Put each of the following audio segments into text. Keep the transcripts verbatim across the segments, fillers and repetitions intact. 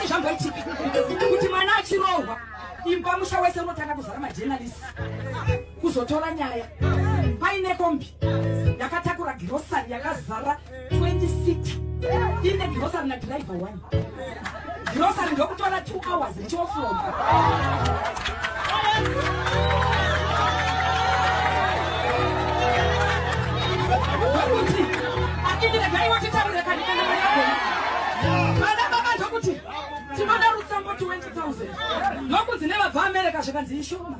asati zvamboitika kuti mwana achirohwa imba musha wese unotanga kuzara majournalist kuzotora nyaya paine kombi yakatakura grocery yakazara twenty sita ine grocery na driver one grocery ndokutora two hours ichoflomba kuti akindira gai wachitaurira kanikana yakona kana baba ndokuti tinoda rutsambo twenty thousand nokuti nevabva America zvakanzi ishoma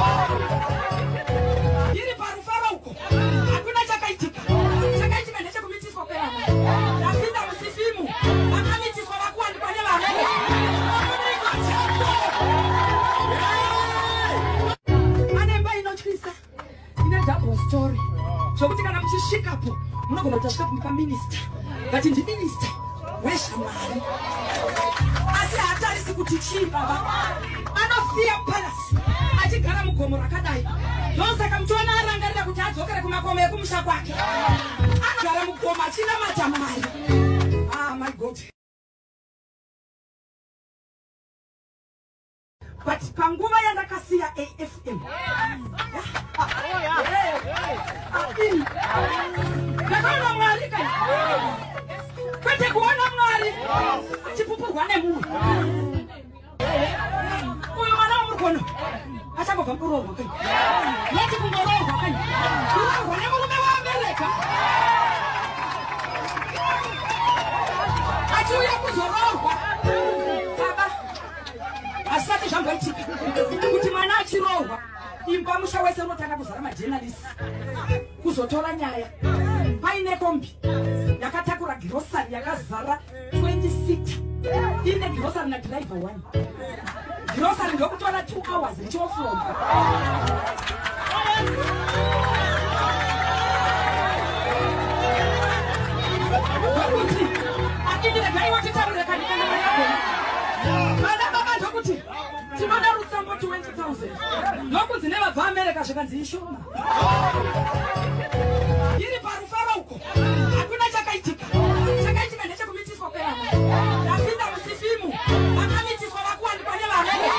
iri parufaro uko hakuna chakaitika chakaitika ndechekumitiswa kwevana ndapinda musifimu vakamitiswa vakuwanikwa nevaamerica ane mba inotyisa ine double story zvokuti kana muchisvikapo munogona kuti asvika kumupa minista ngati ndiminista wezvamwari asi haatarisi kuti chii baba anosiya palasi achigara mugomo rakadai ndosaka muchiona arangarira kuti adzokere kumakomo ekumusha kwake anogara mugomo achinamata Mwari. Ah my God. But panguva yandakasiya A F M ndakaona Mwari kai kwete kuona Mwari achipupurwa nemunhu uyu mwana womurikono achangobva kurohwa kai yeti kungorohwa kai kurohwa nemurume waAmerica achiuya kuzorohwa baba asati zvamboitika kuti mwana achirohwa imba musha wese unotanga kuzara majournalist kuzotora nyaya paine kombi yakatakura grocery yakazara twenty sita ine grocery na driver one grocery ndokutora two hours ichoflomba kuti akindira gai wachitaurira kanikana yakona kana baba ndokuti tinoda rutsambo twenty thousand nokuti nevabva America zvakanzi ishoma iri parufaro uko hakuna chakaitika chakaitika ndechekumitiswa kwevana ndapinda musifimu vakamitiswa vakuwanikwa nevaamerica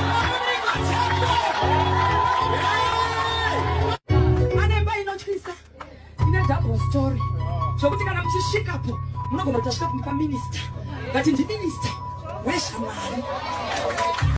ane mba inotyisa ine double story zvokuti kana muchisvikapo munogona kuti asvika kumupa minista ngati ndiminista wezvamwari.